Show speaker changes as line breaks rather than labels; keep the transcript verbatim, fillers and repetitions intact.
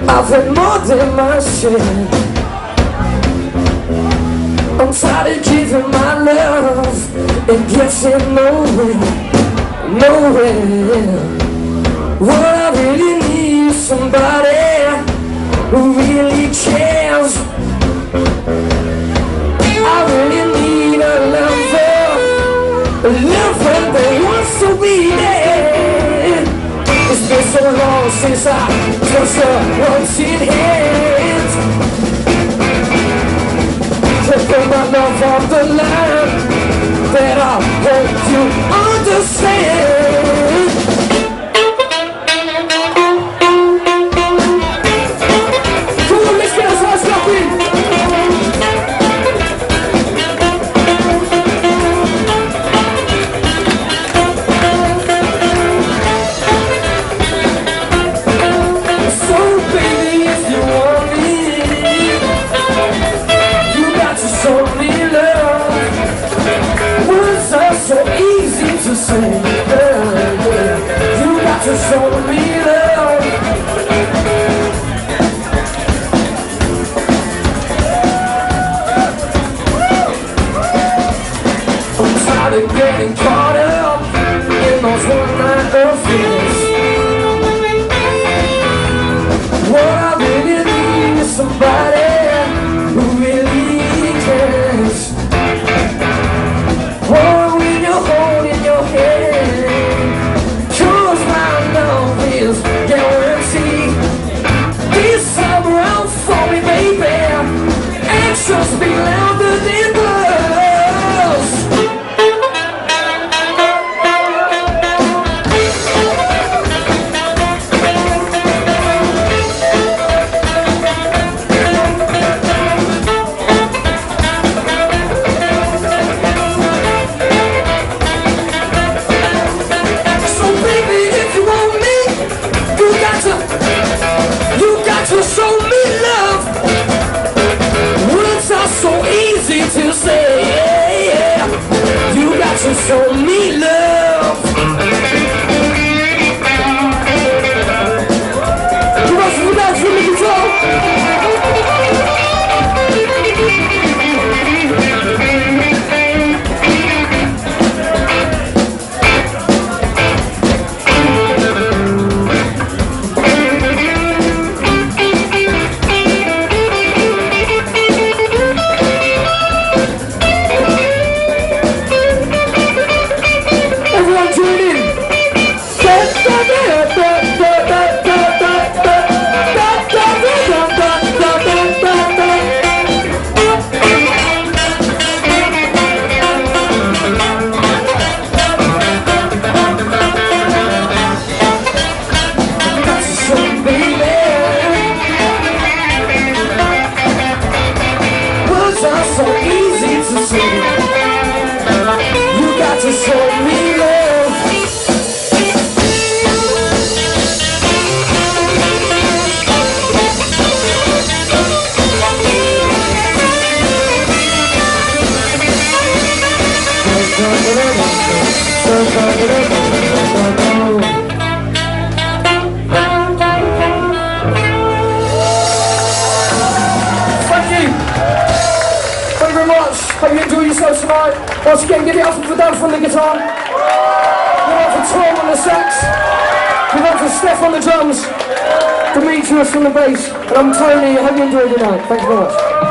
I've had more than my share. I'm tired of giving my love and getting nowhere, nowhere. What I really need is somebody who really cares. I really need a lover, a lover that wants to be there. It's been so long since I touched a wanted hand. To put my love on the line, that I hope you understand. Come on, let's get us all stuck in. To say, yeah, yeah. You got to show me love. I'm tired of getting caught up in those one-night affairs. What I really need is somebody who really cares. Whoa. Just be louder than blows. So baby, if you want me, you got to, you got to show me love. So easy to say, yeah, yeah. You got to show me love. You got to, you got to really control. So easy to say. You got to show me love. Hope you enjoy yourselves tonight. Once again, give it up for Dan from the guitar. Give it up for Tom on the sax. Give it up for Steph on the drums. Demetrius from the bass. And I'm Tony. I hope you enjoyed your night. Thank you very much.